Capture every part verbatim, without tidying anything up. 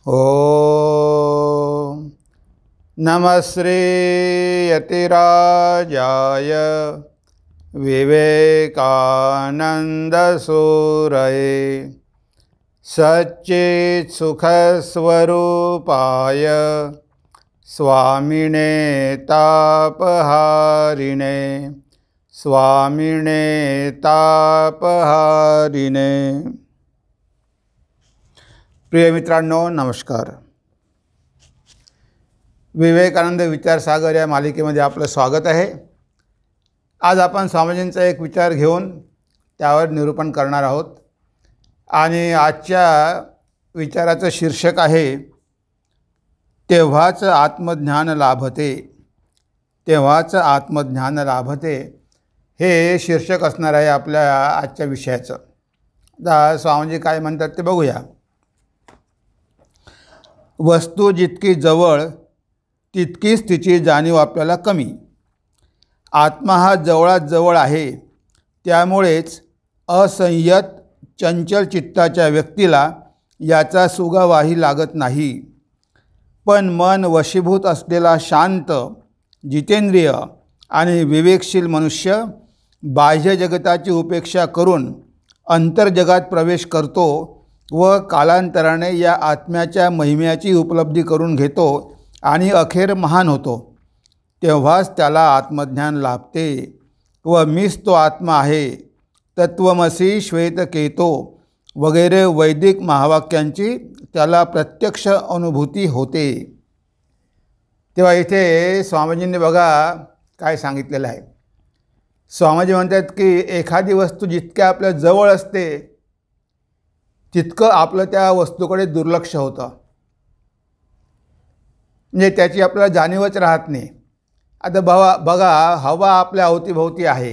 ओम नमः श्री यतिराजाय विवेकानंद सूरये सच्चित् सुखस्वरूपाय स्वामिने तापहारिणे स्वामिने तापहारिणे। प्रिय मित्रांनो, नमस्कार। विवेकानंद विचारसागर या मालिकेमध्ये आपलं स्वागत आहे। आज आपण स्वामीजींचा एक विचार घेऊन त्यावर निरूपण करणार आहोत आणि आजच्या विचाराचं शीर्षक आहे तेव्हाच आत्मज्ञान लाभते। तेव्हाच आत्मज्ञान लाभते हे शीर्षक असणार आहे आपल्या आजच्या विषयाचं। आता स्वामीजी काय म्हणतात ते बघूया। वस्तू जितकी जवळ तितकीच तिची जाणीव आपल्याला कमी। आत्मा हा जवळात जवळ आहे, त्यामुळेच असंयत चंचल चित्ताच्या व्यक्तीला याचा सुगावाही लागत नाही। पण मन वशीभूत असलेला शांत, जितेंद्रिय आणि विवेकशील मनुष्य बाह्य जगताची उपेक्षा करून अंतर्जगात प्रवेश करतो व कालांतराने या आत्म्याच्या महिम्याची उपलब्धी करून घेतो आणि अखेर महान होतो। तेव्हाच त्याला आत्मज्ञान लाभते व मीच तो आत्मा आहे, तत्वमसी श्वेतकेतो वगैरे वैदिक महावाक्यांची त्याला प्रत्यक्ष अनुभूती होते। तेव्हा इथे स्वामीजींनी बघा काय सांगितलेलं आहे। स्वामीजी म्हणतात की एखादी वस्तू जितक्या आपल्या जवळ असते तितकं आपलं त्या वस्तूकडे दुर्लक्ष होतं, म्हणजे त्याची आपल्याला जाणीवच राहत नाही। आता बघा बघा हवा आपल्या अवतीभोवती आहे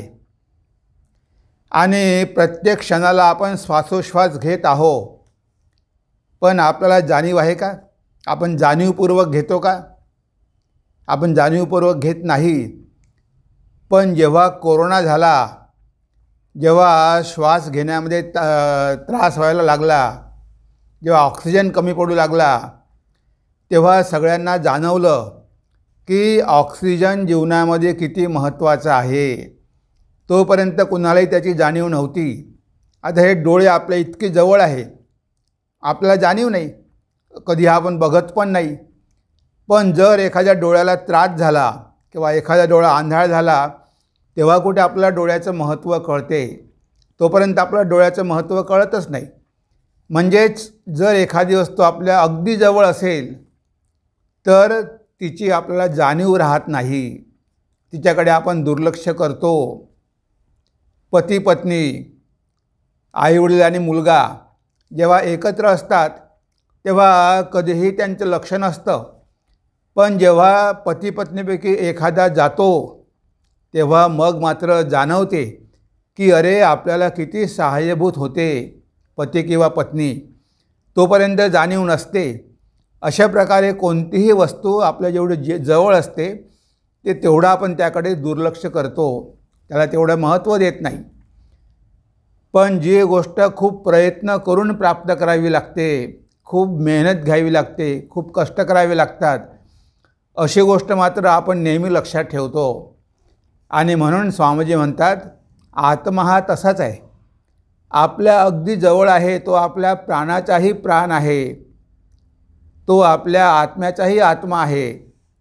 आणि प्रत्येक क्षणाला आपण श्वासोश्वास घेत आहोत, पण आपल्याला जाणीव आहे का? आपण जाणीवपूर्वक घेतो का? आपण जाणीवपूर्वक घेत नाही। पण जेव्हा कोरोना झाला, जेव्हा श्वास घेण्यामध्ये त्रास व्हायला लागला, जेव्हा ऑक्सिजन कमी पडू लागला, तेव्हा सगळ्यांना जाणवलं की ऑक्सिजन जीवनामध्ये किती महत्त्वाचा आहे। तोपर्यंत कुणालाही त्याची जाणीव नव्हती। आता हे डोळे आपल्या इतके जवळ आहे, आपल्याला जाणीव नाही, कधी आपण बघत पण नाही। पण जर एखाद्या डोळ्याला त्रास झाला किंवा एखादा डोळा आंधळा झाला तेव्हा कुठे आपल्याला डोळ्याचं महत्त्व कळते। तोपर्यंत आपल्याला डोळ्याचं महत्त्व कळतच नाही। म्हणजेच जर एखादी वस्तू आपल्या अगदी जवळ असेल तर तिची आपल्याला जाणीव राहत नाही, तिच्याकडे आपण दुर्लक्ष करतो। पती पत्नी, आईवडील आणि मुलगा जेव्हा एकत्र असतात तेव्हा कधीही त्यांचं लक्ष नसतं, पण जेव्हा पती पत्नीपैकी एखादा जातो तेव्हा मग मात्र जाणवते की अरे आपल्याला किती सहाय्यभूत होते पती किंवा पत्नी। तोपर्यंत जाणीव नसते। अशा प्रकारे कोणतीही वस्तू आपल्या जेवढे जे जवळ असते ते तेवढं आपण त्याकडे दुर्लक्ष करतो, त्याला तेवढं महत्त्व देत नाही। पण जी गोष्ट खूप प्रयत्न करून प्राप्त करावी लागते, खूप मेहनत घ्यावी लागते, खूप कष्ट करावे लागतात, अशी गोष्ट मात्र आपण नेहमी लक्षात ठेवतो। आणि म्हणून स्वामीजी म्हणतात आत्मा हा तसाच आहे, आपल्या अगदी जवळ आहे, तो आपल्या प्राणाचाही प्राण आहे, तो आपल्या आत्म्याचाही आत्मा आहे।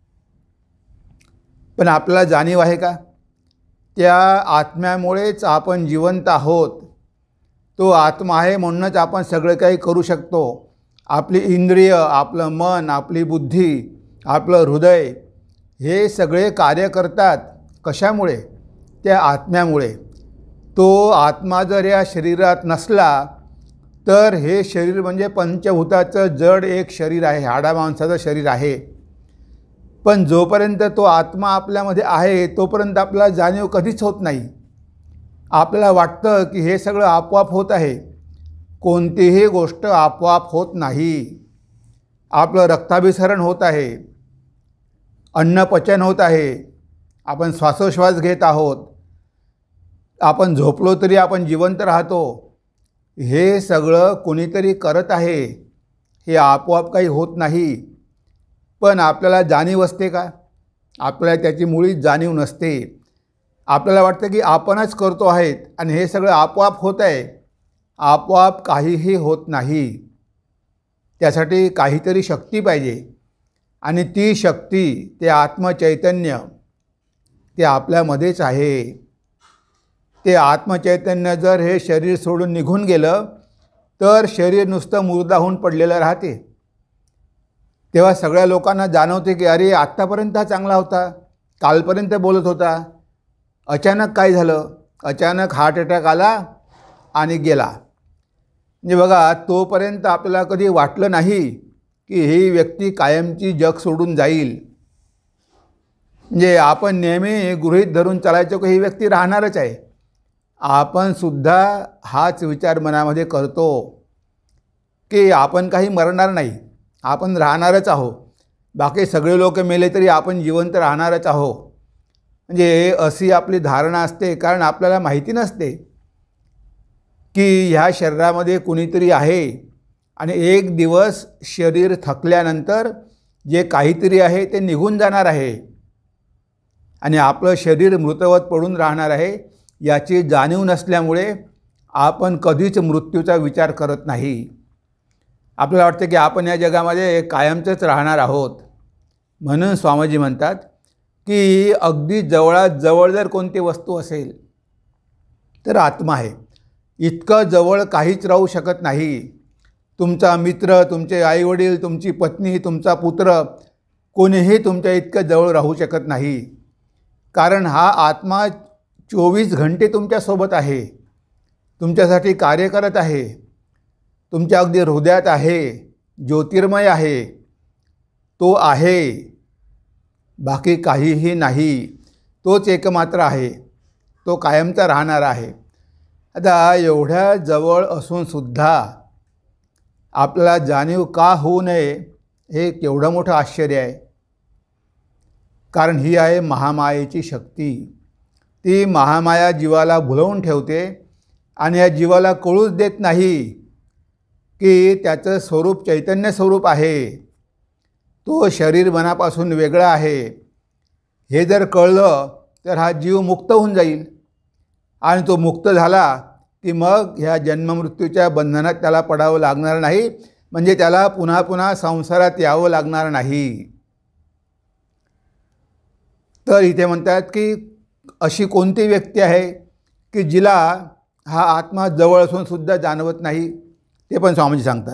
पण आपल्याला जाणीव आहे का? त्या आत्म्यामुळेच आपण जिवंत आहोत। तो आत्मा आहे म्हणूनच आपण सगळं काही करू शकतो। आपली इंद्रिय, आपलं मन, आपली बुद्धी, आपलं हृदय हे सगळे कार्य करतात। कशामुळे? त्या आत्म्यामुळे। तो आत्मा जर या शरीरात नसला तर हे शरीर म्हणजे पंचभूताचं जड एक शरीर आहे, हाडामांसाचं शरीर आहे। पण जोपर्यंत तो आत्मा आपल्यामध्ये आहे तोपर्यंत आपल्याला जाणीव कधीच होत नाही। आपल्याला वाटतं की हे सगळं आपोआप होत आहे, कोणतीही गोष्ट आपोआप होत नाही। आपलं रक्ताभिसरण होत आहे, अन्नपचन होत आहे, आपण श्वासोश्वास घेत आहोत, आपण झोपलो तरी आपण जिवंत राहतो। हे सगळं कोणीतरी करत आहे हे आपोआप काही होत नाही, पण आपल्याला जाणीव असते का? आपल्याला त्याची मुळीच जाणीव नसते. आपल्याला वाटतं की आपणच करतो आहेत आणि हे सगळं आपोआप होत आहे. आपोआप काहीही होत नाही. त्यासाठी काहीतरी शक्ती पाहिजे आणि ती शक्ती, ते आत्मचैतन्य, ते आपल्यामध्येच आहे. ते आत्मचैतन्य जर हे शरीर सोडून निघून गेलं तर शरीर नुसतं मुर्दा होऊन पडलेलं राहते. तेव्हा सगळ्या लोकांना जाणवते की अरे आत्तापर्यंत हा चांगला होता, कालपर्यंत बोलत होता, अचानक काय झालं? अचानक हार्ट अटॅक आला आणि गेला. म्हणजे बघा, तोपर्यंत आपल्याला कधी वाटलं नाही की ही व्यक्ती कायमची जग सोडून जाईल. म्हणजे आपण नेहमी गृहीत धरून चालायचो की ही व्यक्ती राहणारच आहे. आपण सुद्धा हाच विचार मनामध्ये करतो की आपण काही मरणार नाही, आपण राहणारच आहोत. बाकी सगळे लोक मेले तरी आपण जिवंत राहणारच आहोत. म्हणजे अशी आपली धारणा असते, कारण आपल्याला माहिती नसते की ह्या शरीरामध्ये कुणीतरी आहे आणि एक दिवस शरीर थकल्यानंतर जे काहीतरी आहे ते निघून जाणार आहे आणि आपलं शरीर मृतवत पडून राहणार आहे. याची जाणीव नसल्यामुळे आपण कधीच मृत्यूचा विचार करत नाही. आपल्याला वाटतं की आपण या जगामध्ये कायमचंच राहणार आहोत. म्हणून स्वामीजी म्हणतात की अगदी जवळात जवळ जर कोणती वस्तू असेल तर आत्मा आहे. इतकं जवळ काहीच राहू शकत नाही. तुमचा मित्र, तुमचे आईवडील, तुमची पत्नी, तुमचा पुत्र, कोणीही तुमच्या इतकं जवळ राहू शकत नाही. कारण हा आत्मा चोवीस घंटे तुमच्यासोबत आहे, तुमच्यासाठी कार्य करत आहे, तुमच्या अगदी हृदयात आहे, ज्योतिर्मय आहे, तो आहे, बाकी काहीही नाही. तोच एकमात्र आहे, तो कायमचा राहणारा आहे. आता एवढ्या जवळ असूनसुद्धा आपल्याला जाणीव का होऊ नये, हे केवढं मोठं आश्चर्य आहे. कारण ही आहे महामायेची शक्ती. ती महामाया जीवाला भुलवून ठेवते आणि या जीवाला कळूच देत नाही की त्याचं स्वरूप चैतन्य स्वरूप आहे, तो शरीर मनापासून वेगळा आहे. हे जर कळलं तर हा जीव मुक्त होऊन जाईल आणि तो मुक्त झाला की मग ह्या जन्ममृत्यूच्या बंधनात त्याला पडावं लागणार नाही. म्हणजे त्याला पुन्हा पुन्हा संसारात यावं लागणार नाही. तर इथे म्हणतात की अशी कोणती व्यक्ती आहे की जिला हा आत्मा जवळ असून सुद्धा जाणवत नाही? ते पण स्वामीजी सांगतात.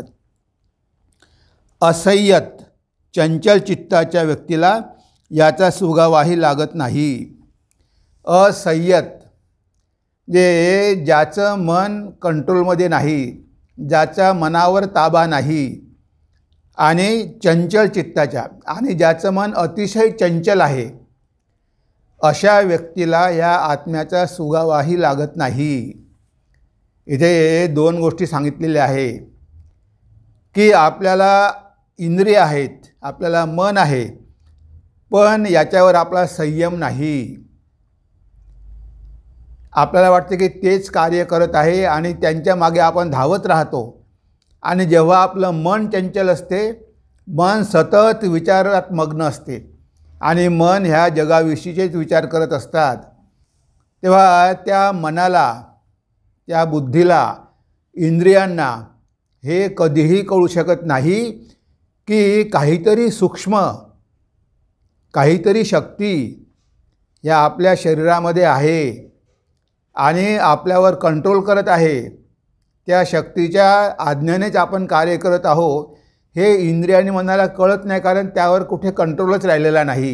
असंयत चंचल चित्ताच्या व्यक्तीला याचा सुगावाही लागत नाही. असंयत जे ज्याचं मन कंट्रोलमध्ये नाही, ज्याच्या मनावर ताबा नाही, आणि चंचल चित्ताच्या, आणि ज्याचं मन अतिशय चंचल आहे, अशा व्यक्तीला या आत्म्याचा सुगावाही लागत नाही. इथे दोन गोष्टी सांगितलेल्या आहे की आपल्याला इंद्रिय आहेत, आपल्याला मन आहे, पण याच्यावर आपला संयम नाही. आपल्याला वाटते की तेच कार्य करत आहे आणि त्यांच्या मागे आपण धावत राहतो. आणि जेव्हा आपलं मन चंचल असते, मन सतत विचारात मग्न असते आणि मन ह्या जगाविषयीचेच विचार करत असतात, तेव्हा त्या मनाला, त्या बुद्धीला, इंद्रियांना हे कधीही कळू शकत नाही की काहीतरी सूक्ष्म, काहीतरी शक्ती या आपल्या शरीरामध्ये आहे आणि आपल्यावर कंट्रोल करत आहे. त्या शक्तीच्या आज्ञेनेच आपण कार्य करत आहोत हे इंद्रिय आणि मनाला कळत नाही, कारण त्यावर कुठे कंट्रोलच राहिलेला नाही.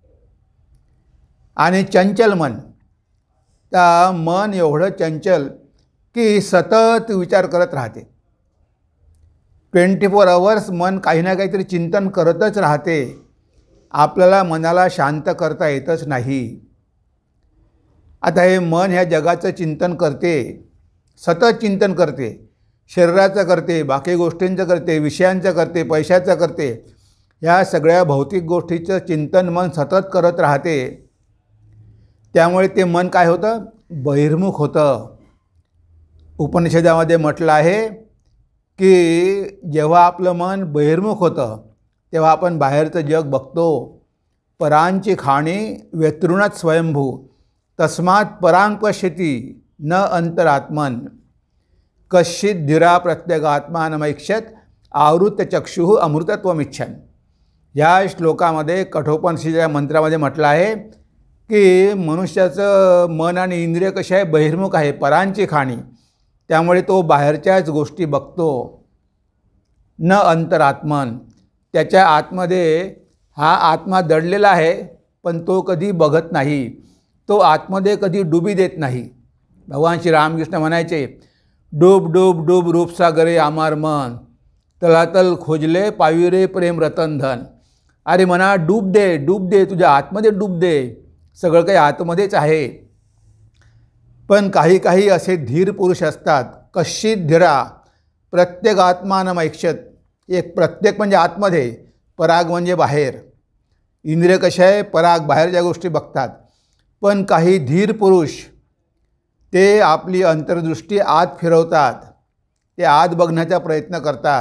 आणि चंचल मन, त्या मन एवढं चंचल की सतत विचार करत राहते. ट्वेंटी फोर आवर्स मन काही ना काहीतरी चिंतन करतच राहते. आपल्याला मनाला शांत करता येतच नाही. आता हे मन ह्या जगाचं चिंतन करते, सतत चिंतन करते, शरीराचं करते, बाकी गोष्टींचं करते, विषयांचं करते, पैशाचं करते, ह्या सगळ्या भौतिक गोष्टीचं चिंतन मन सतत करत राहते. त्यामुळे ते मन काय होतं? बहिर्मुख होतं. उपनिषदामध्ये म्हटलं आहे की जेव्हा आपलं मन बहिर्मुख होतं तेव्हा आपण बाहेरचं जग बघतो. परांची खाणी व्यतृणात स्वयंभू तस्मात परांग पश्यती न अंतरात्मन कश्चित धीरा प्रत्यगात्मानमैक्षत आवृत्त चक्षुः अमृतत्वमिच्छन. या श्लोकामध्ये कठोपनिषदेच्या मंत्रामध्ये म्हटलं आहे की मनुष्याचं मन आणि इंद्रिय कसे आहे, बहिर्मुख आहे, परांची खाणी, त्यामुळे तो बाहेरच्याच गोष्टी बघतो. न अंतरात्मन, त्याच्या आतमध्ये हा आत्मा दडलेला आहे पण तो कधी बघत नाही, तो आतमध्ये कधी डुबी देत नाही. भगवान श्री रामकृष्ण म्हणायचे, डूब डूब डूब रूपसागरे आमार मन तलातल खोजले पाविरे प्रेम रतन धन. अरे मना डूब दे, डूब दे, तुझ्या आतमध्ये डूब दे, सगळं काही आतमध्येच आहे. पण काही काही असे धीर पुरुष असतात, कश्चित धीरा प्रत्यगात्मानमैक्षत, एक प्रत्येक म्हणजे आतमध्ये, पराग म्हणजे बाहेर. इंद्रिय कसे आहे, पराग बाहेरच्या गोष्टी बघतात. पण काही धीर पुरुष ते आपली अंतर्दृष्टी आत फिरवतात, ते आत बघण्याचा प्रयत्न करतात.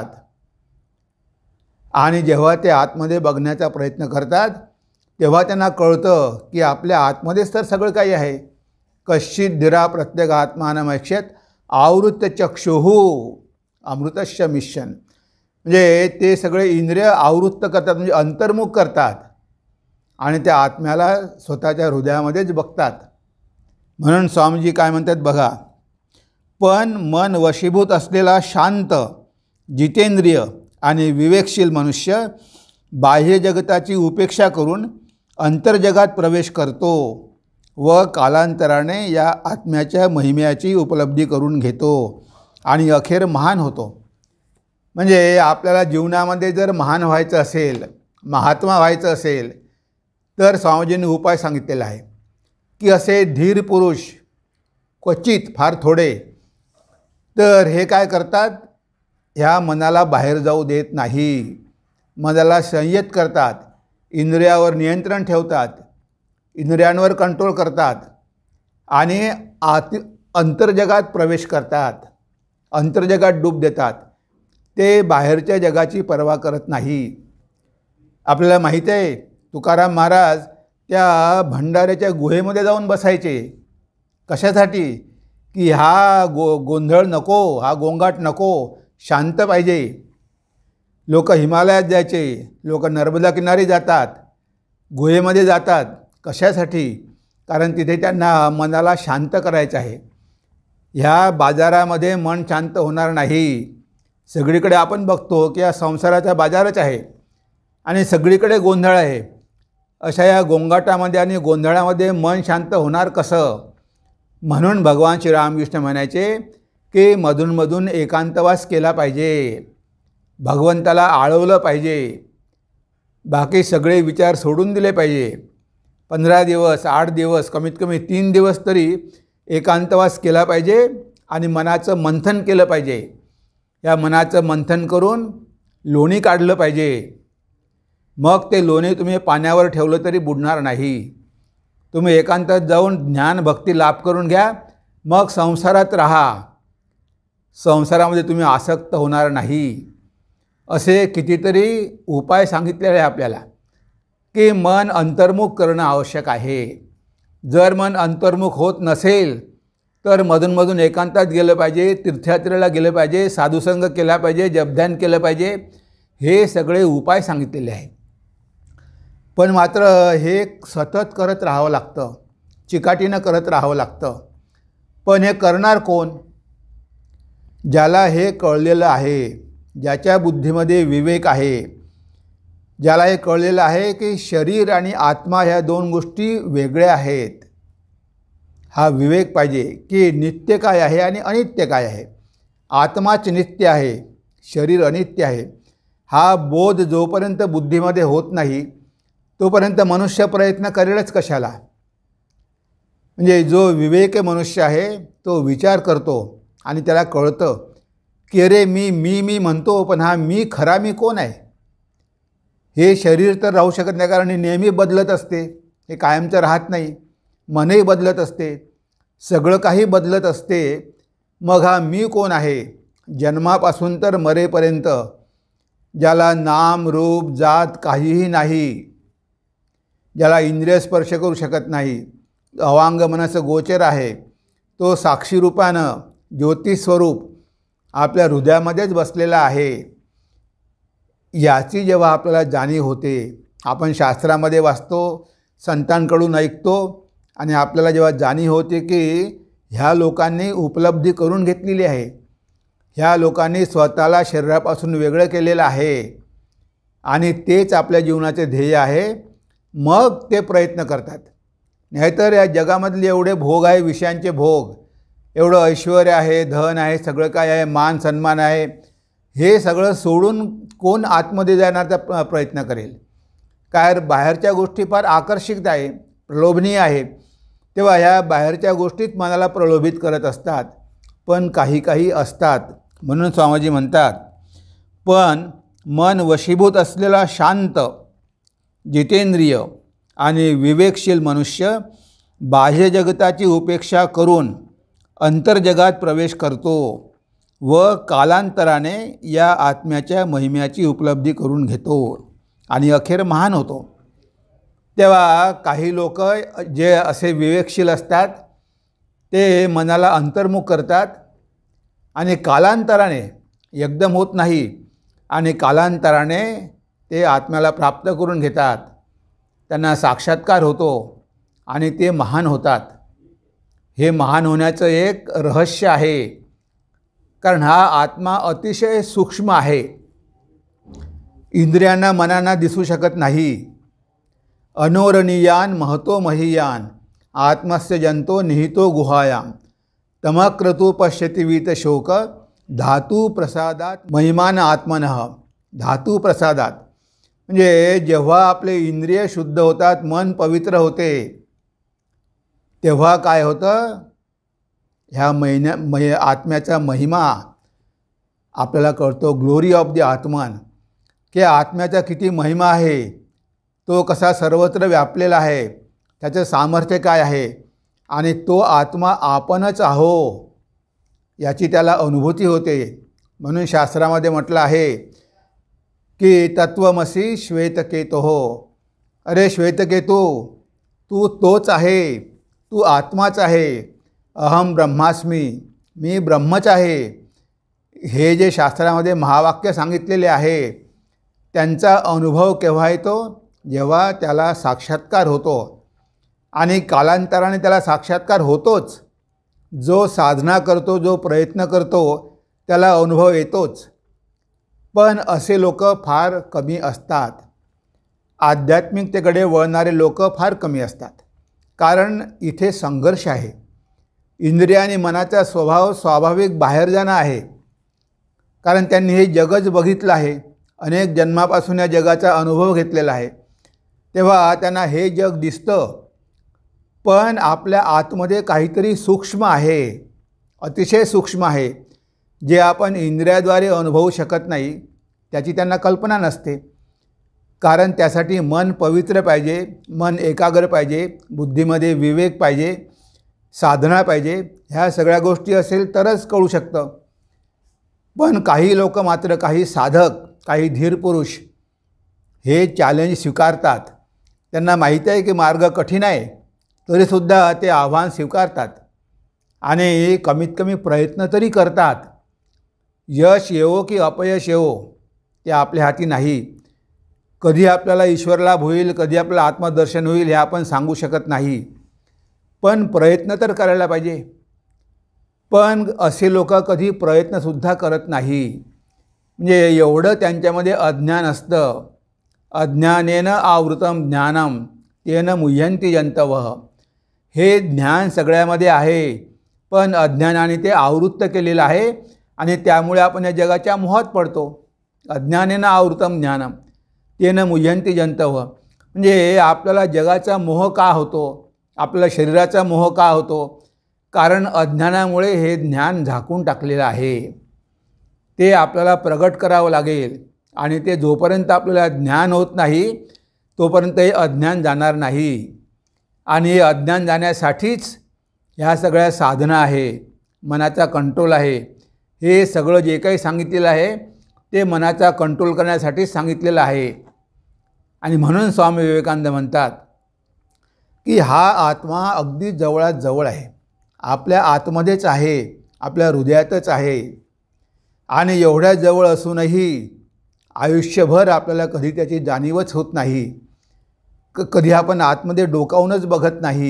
आणि जेव्हा ते आतमध्ये बघण्याचा प्रयत्न करतात तेव्हा त्यांना कळतं की आपल्या आतमध्येच तर सगळं काही आहे. कश्चित धीरा प्रत्यगात्मानमैक्षत आवृत्त चक्षुः अमृतस्य मिशन. म्हणजे ते सगळे इंद्रिय आवृत्त करतात, म्हणजे अंतर्मुख करतात आणि त्या आत्म्याला स्वतःच्या हृदयामध्येच बघतात. म्हणून स्वामीजी काय म्हणतात बघा, पण मन वशीभूत असलेला शांत जितेंद्रिय आणि विवेकशील मनुष्य बाह्य जगताची उपेक्षा करून अंतर्जगात प्रवेश करतो व कालांतराने या आत्म्याच्या महिम्याची उपलब्धी करून घेतो आणि अखेर महान होतो. म्हणजे आपल्याला जीवनामध्ये जर महान व्हायचं असेल, महात्मा व्हायचं असेल, तर स्वामीजींनी उपाय सांगितलेला आहे की असे धीर पुरुष क्वचित, फार थोडे, तर हे काय करतात, ह्या मनाला बाहेर जाऊ देत नाही, मनाला संयत करतात, इंद्रियावर नियंत्रण ठेवतात, इंद्रियांवर कंट्रोल करतात आणि आत अंतर्जगात प्रवेश करतात, अंतर्जगात डूब देतात. ते बाहेरच्या जगाची पर्वा करत नाही. आपल्याला माहीत आहे, तुकाराम महाराज त्या भंडाऱ्याच्या गुहेमध्ये जाऊन बसायचे. कशासाठी? की हा गो गोंधळ नको, हा गोंगाट नको, शांत पाहिजे. लोक हिमालयात जायचे, लोक नर्मदा किनारी जातात, गुहेमध्ये जातात. कशासाठी? कारण तिथे त्यांना मनाला शांत करायचं आहे. ह्या बाजारामध्ये मन शांत होणार नाही. सगळीकडे आपण बघतो की या संसाराचा बाजारच आहे आणि सगळीकडे गोंधळ आहे. अशा या गोंगाटामध्ये आणि गोंधळामध्ये मन शांत होणार कसं? म्हणून भगवान श्री रामकृष्ण म्हणायचे की मधूनमधून एकांतवास केला पाहिजे, भगवंताला आळवलं पाहिजे, बाकी सगळे विचार सोडून दिले पाहिजे. पंधरा दिवस, आठ दिवस, कमीत कमी तीन दिवस तरी एकांतवास केला पाहिजे आणि मनाचं मंथन केलं पाहिजे. या मनाचं मंथन करून लोणी काढलं पाहिजे. मग ते लोणी तुम्ही पाण्यावर ठेवलं तरी बुडणार नाही. तुम्ही एकांतात जाऊन ज्ञान भक्ती लाभ करून घ्या, मग संसारात राहा, संसारामध्ये तुम्ही आसक्त होणार नाही. असे कितीतरी उपाय सांगितलेले आहे आपल्याला की मन अंतर्मुख करणं आवश्यक आहे. जर मन अंतर्मुख होत नसेल तर मधूनमधून एकांतात गेलं पाहिजे, तीर्थयात्रेला गेलं पाहिजे, साधुसंग केला पाहिजे, जपध्यान केलं पाहिजे. हे सगळे उपाय सांगितलेले आहेत. पण मात्र हे सतत करत राहावं लागतं, चिकाटीनं करत राहावं लागतं. पण हे करणार कोण? ज्याला हे कळलेलं आहे, ज्याच्या बुद्धीमध्ये विवेक आहे, ज्याला हे कळलेलं आहे की शरीर आणि आत्मा ह्या दोन गोष्टी वेगळ्या आहेत. हा विवेक पाहिजे की नित्य काय आहे आणि अनित्य काय आहे. आत्माच नित्य आहे, शरीर अनित्य आहे. हा बोध जोपर्यंत बुद्धीमध्ये होत नाही तोपर्यंत मनुष्य प्रयत्न करेलच कशाला. म्हणजे जो विवेक मनुष्य आहे तो विचार करतो आणि त्याला कळतं की अरे मी मी मी म्हणतो, पण हा मी खरा मी कोण आहे? हे शरीर तर राहू शकत नाही, कारण हे नेहमी बदलत असते, हे कायमचं राहत नाही. मनही बदलत असते, सगळं काही बदलत असते. मग हा मी कोण आहे जन्मापासून तर मरेपर्यंत ज्याला नाम रूप जात काहीही नाही, ज्याला इंद्रिय स्पर्श करू शकत नाही, अवांग मनस गोचर आहे, तो साक्षीरूपानं ज्योतिस्वरूप आपल्या हृदयामध्येच बसलेला आहे, याची जेव्हा आपल्याला जाणीव होते, आपण शास्त्रामध्ये वाचतो, संतांकडून ऐकतो आणि आपल्याला जेव्हा जाणीव होते की ह्या लोकांनी उपलब्धी करून घेतलेली आहे, ह्या लोकांनी स्वतःला शरीरापासून वेगळं केलेलं आहे आणि तेच आपल्या जीवनाचे ध्येय आहे, मग ते प्रयत्न करतात. नाहीतर या जगामधले एवढे भोग आहे, विषयांचे भोग, एवढं ऐश्वर्य आहे, धन आहे, सगळं काय आहे, मान सन्मान आहे, हे सगळं सोडून कोण आतमध्ये जाण्याचा प्रयत्न करेल? काय बाहेरच्या गोष्टी फार आकर्षित आहे, प्रलोभनीय आहे, तेव्हा ह्या बाहेरच्या गोष्टीत मनाला प्रलोभित करत असतात. पण काही काही असतात, म्हणून स्वामीजी म्हणतात, पण मन वशीभूत असलेला शांत जितेंद्रिय आणि विवेकशील मनुष्य बाह्य जगताची उपेक्षा करून अंतर्जगात प्रवेश करतो व कालांतराने या आत्म्याच्या महिम्याची उपलब्धी करून घेतो आणि अखेर महान होतो. तेव्हा काही लोक जे असे विवेकशील असतात ते मनाला अंतर्मुख करतात आणि कालांतराने, एकदम होत नाही, आणि कालांतराने ते आत्म्याला प्राप्त करून घेतात, त्यांना साक्षात्कार होतो आणि ते महान होतात. हे महान होण्याचं एक रहस्य आहे, कारण हा आत्मा अतिशय सूक्ष्म आहे, इंद्रियांना मनांना दिसू शकत नाही. अनोरणीयान महतो महीयान आत्मस्य जंतो निहितो गुहायाम तमक्रतु पश्यति वीत शोक धातू प्रसादात महिमान आत्मनः. धातू प्रसादात म्हणजे जेव्हा आपले इंद्रिय शुद्ध होतात, मन पवित्र होते, तेव्हा काय होतं, ह्या महिन्या मय आत्म्याचा महिमा आपल्याला कळतो. ग्लोरी ऑफ द आत्मन, की आत्म्याचा किती महिमा आहे, तो कसा सर्वत्र व्यापलेला आहे, त्याचं सामर्थ्य काय आहे, आणि तो आत्मा आपणच आहो याची त्याला अनुभूती होते. म्हणून शास्त्रामध्ये म्हटलं आहे की तत्वमसी श्वेतकेतो हो, अरे श्वेतकेतू, तू तोच आहे, तू आत्माच आहे, अहम ब्रह्मास्मी, मी ब्रह्मच आहे. हे जे शास्त्रामध्ये महावाक्य सांगितलेले आहे त्यांचा अनुभव केव्हा येतो, जेव्हा त्याला साक्षात्कार होतो, आणि कालांतराने त्याला साक्षात्कार होतोच. जो साधना करतो, जो प्रयत्न करतो, त्याला अनुभव येतोच. पण असे लोक फार कमी असतात, आध्यात्मिकतेकडे वळणारे लोक फार कमी असतात, कारण इथे संघर्ष आहे. इंद्रिय आणि मनाचा स्वभाव स्वाभाविक बाहेर जाणं आहे, कारण त्यांनी हे जगच बघितलं आहे, अनेक जन्मापासून या जगाचा अनुभव घेतलेला आहे, तेव्हा त्यांना हे जग दिसतं. पण आपल्या आतमध्ये काहीतरी सूक्ष्म आहे, अतिशय सूक्ष्म आहे, जे आपण इंद्रियाद्वारे अनुभवू शकत नाही, त्याची त्यांना कल्पना नसते. कारण त्यासाठी मन पवित्र पाहिजे, मन एकाग्र पाहिजे, बुद्धीमध्ये विवेक पाहिजे, साधना पाहिजे, ह्या सगळ्या गोष्टी असेल तरच कळू शकतं. पण काही लोक मात्र, काही साधक, काही धीर पुरुष हे चॅलेंज स्वीकारतात. त्यांना माहीत आहे की मार्ग कठीण आहे, तरीसुद्धा ते आव्हान स्वीकारतात आणि कमीत कमी प्रयत्न तरी करतात. यश येवो की अपयश येवो ते आपल्या हाती नाही. कधी आपल्याला ईश्वर लाभ होईल, कधी आपल्याला आत्मदर्शन होईल हे आपण सांगू शकत नाही, पण प्रयत्न तर करायला पाहिजे. पण असे लोक कधी प्रयत्नसुद्धा करत नाही, म्हणजे एवढं त्यांच्यामध्ये अज्ञान असतं. अज्ञानेन आवृतम ज्ञानम तेन मुह्यन्ति जंतवः. हे ज्ञान सगळ्यामध्ये आहे, पण अज्ञानाने ते आवृत्त केलेलं आहे आणि त्यामुळे आपण या जगाच्या मोहात पडतो. अज्ञानेन आवृतम ज्ञानम तेन मुह्यन्ति जंतवः. म्हणजे आपल्याला जगाचा मोह का होतो, आपल्याला शरीराचा मोह का होतो, कारण अज्ञानामुळे हे ज्ञान झाकून टाकलेलं आहे. ते आपल्याला प्रगट करावं लागेल, आणि ते जोपर्यंत आपल्याला ज्ञान होत नाही तोपर्यंत हे अज्ञान जाणार नाही. आणि हे अज्ञान जाण्यासाठीच ह्या सगळ्या साधना आहे, मनाचा कंट्रोल आहे, हे सगळं जे काही सांगितलेलं आहे ते मनाचा कंट्रोल करण्यासाठी सांगितलेलं आहे. आणि म्हणून स्वामी विवेकानंद म्हणतात की हा आत्मा अगदी जवळात जवळ आहे, आपल्या आतमध्येच आहे, आपल्या हृदयातच आहे. आणि एवढ्या जवळ असूनही आयुष्यभर आपल्याला कधी त्याची जाणीवच होत नाही. क कधी आपण आतमध्ये डोकावूनच बघत नाही.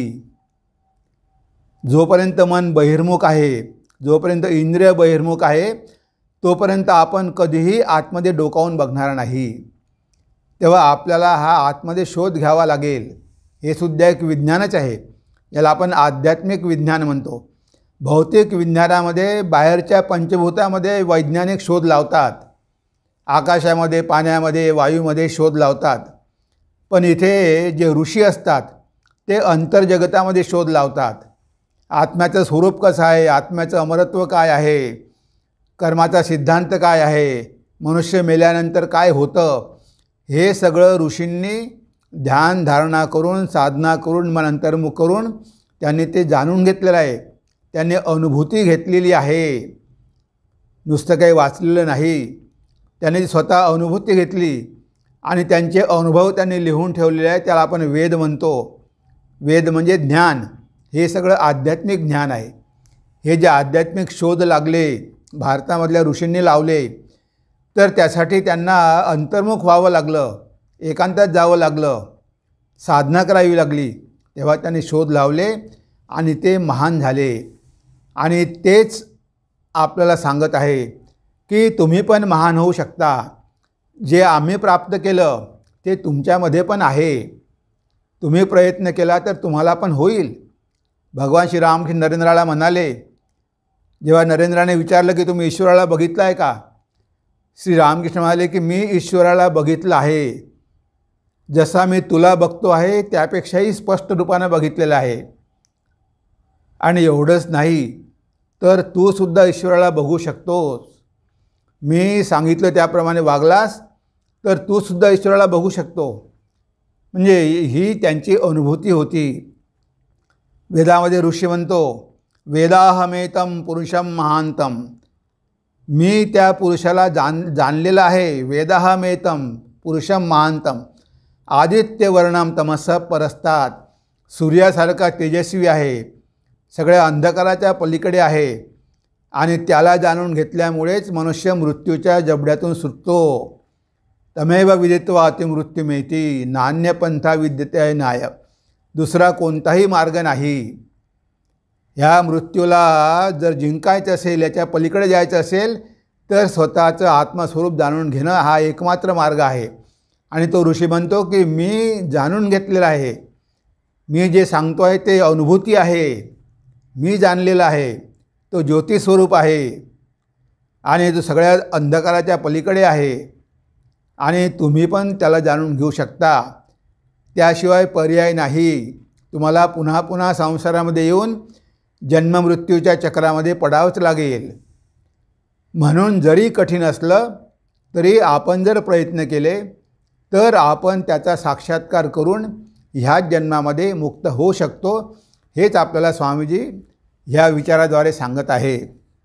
जोपर्यंत मन बहिर्मुख आहे, जोपर्यंत इंद्रिय बहिर्मुख आहे, तोपर्यंत आपण कधीही आतमध्ये डोकावून बघणार नाही. तेव्हा आपल्याला हा आतमध्ये शोध घ्यावा लागेल. हे सुद्धा एक विज्ञानच आहे. याला आपण आध्यात्मिक विज्ञान म्हणतो. भौतिक विज्ञानामध्ये बाहेरच्या पंचभूतामध्ये वैज्ञानिक शोध लावतात, आकाशामध्ये, पाण्यामध्ये, वायूमध्ये शोध लावतात. पण इथे जे ऋषी असतात ते अंतर्जगतामध्ये शोध लावतात. आत्म्याचं स्वरूप कसं आहे, आत्म्याचं अमरत्व काय आहे, कर्माचा सिद्धांत काय आहे, मनुष्य मेल्यानंतर काय होतं, हे सगळं ऋषींनी ध्यान धारणा करून, साधना करून, मन अंतर्मुख करून त्यांनी ते जाणून घेतलेलं आहे. त्यांनी अनुभूती घेतलेली आहे, नुसतं काही वाचलेलं नाही. त्यांनी स्वतः अनुभूती घेतली आणि त्यांचे अनुभव त्यांनी लिहून ठेवलेले आहे. त्याला आपण वेद म्हणतो. वेद म्हणजे ज्ञान. हे सगळं आध्यात्मिक ज्ञान आहे. हे जे आध्यात्मिक शोध लागले, भारतामधल्या ऋषींनी लावले, तर त्यासाठी त्यांना अंतर्मुख व्हावं लागलं, एकांतात जावं लागलं, साधना करावी लागली. तेव्हा त्यांनी शोध लावले आणि ते महान झाले. आणि तेच आपल्याला सांगत आहे की तुम्ही पण महान होऊ शकता. जे आम्ही प्राप्त केलं ते तुमच्यामध्ये पण आहे. तुम्ही प्रयत्न केला तर तुम्हाला पण होईल. भगवान श्रीरामकृष्ण नरेंद्राला म्हणाले, जेव्हा नरेंद्राने विचारलं की तुम्ही ईश्वराला बघितलं आहे का, श्रीरामकृष्ण म्हणाले की मी ईश्वराला बघितलं आहे. जसा मी तुला बघतो आहे त्यापेक्षाही स्पष्ट रूपानं बघितलेलं आहे. आणि एवढंच नाही तर तू सुद्धा ईश्वराला बघू शकतोस. मी सांगितलं त्याप्रमाणे वागलास तर तू सुद्धा ईश्वराला बघू शकतो. म्हणजे ही त्यांची अनुभूती होती. वेदामध्ये ऋषी म्हणतो, वेदाहमेतम पुरुषम महांतम. मी त्या पुरुषाला जाण जाणलेलं आहे. वेदाहमेतम पुरुषम महांतम. आदित्यवर्णम तमसः परस्तात. सूर्यासारखा तेजस्वी आहे, सगळ्या अंधकाराच्या पलीकडे आहे. आणि त्याला जाणून घेतल्यामुळेच मनुष्य मृत्यूच्या जबड्यातून सुटतो. तमेव विदित्वा अतिमृत्युमेति नान्यपंथा विद्यते नाय. दुसरा कोणताही मार्ग नाही. ह्या मृत्यूला जर जिंकायचं असेल, याच्या पलीकडे जायचं असेल, तर स्वतःचं आत्मस्वरूप जाणून घेणं हा एकमात्र मार्ग आहे. आणि तो ऋषी म्हणतो की मी जाणून घेतलेलं आहे. मी जे सांगतो आहे ते अनुभूती आहे. मी जाणलेलं आहे. तो ज्योतिस्वरूप आहे आणि तो सगळ्या अंधकाराच्या पलीकडे आहे. आणि तुम्ही पण त्याला जाणून घेऊ शकता. त्याशिवाय पर्याय नाही. तुम्हाला पुन्हा पुन्हा संसारामध्ये येऊन जन्ममृत्यूच्या चक्रामध्ये पडावंच लागेल. म्हणून जरी कठीण असलं तरी आपण जर प्रयत्न केले तर आपण त्याचा साक्षात्कार करून ह्याच जन्मामध्ये मुक्त होऊ शकतो. हेच आपल्याला स्वामीजी ह्या विचाराद्वारे सांगत आहे.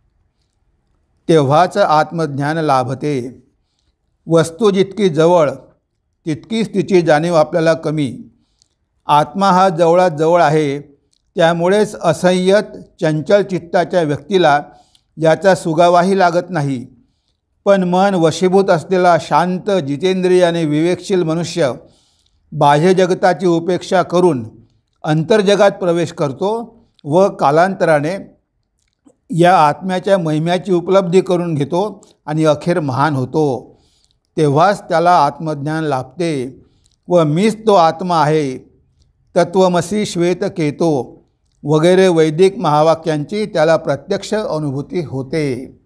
तेव्हाच आत्मज्ञान लाभते. वस्तू जितकी जवळ तितकीच तिची जाणीव आपल्याला कमी. आत्मा हा जवळात जवळ आहे. त्यामुळेच असंयत चंचल चित्ताच्या व्यक्तीला याचा सुगावाही लागत नाही. पण मन वशीभूत असलेला शांत जितेंद्रिय आणि विवेकशील मनुष्य बाह्य जगताची उपेक्षा करून अंतर्जगात प्रवेश करतो व कालांतराने या आत्म्याच्या महिम्याची उपलब्धी करून घेतो आणि अखेर महान होतो. तेव्हाच त्याला आत्मज्ञान लाभते व मीच तो आत्मा आहे, तत्वमसी श्वेतकेतो वगैरे वैदिक महावाक्यांची त्याला प्रत्यक्ष अनुभूती होते.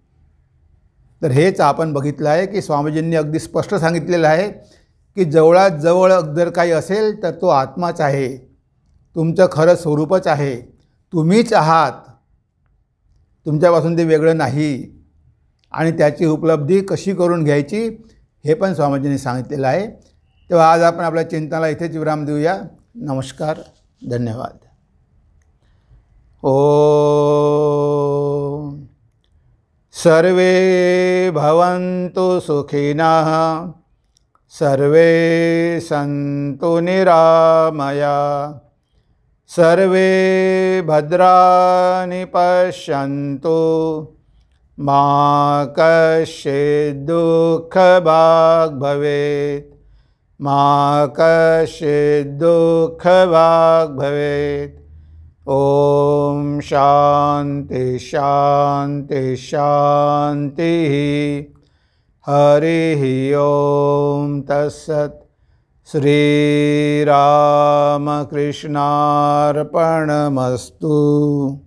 तर हेच आपण बघितलं आहे की स्वामीजींनी अगदी स्पष्ट सांगितलेलं आहे की जवळात जवळ जर काही असेल तर तो आत्माच आहे, तुमचं खरं स्वरूपच आहे, तुम्हीच आहात, तुमच्यापासून ते वेगळं नाही. आणि त्याची उपलब्धी कशी करून घ्यायची हे पण स्वामीजींनी सांगितलेलं आहे. तेव्हा आज आपण आपल्या चिंतनाला इथेच विराम देऊया. नमस्कार, धन्यवाद. ओ सर्वे भवन्तु सुखिनः सर्वे सन्तु निरामया सर्वे भद्राणि पश्यन्तु मा कश्चित् दुःखभाग् भवेत् मा कश्चित् दुःखभाग् भवेत्। ओम शांति शांति शांति। हरि ओम तत्सत्। श्री राम कृष्णार्पणमस्तु।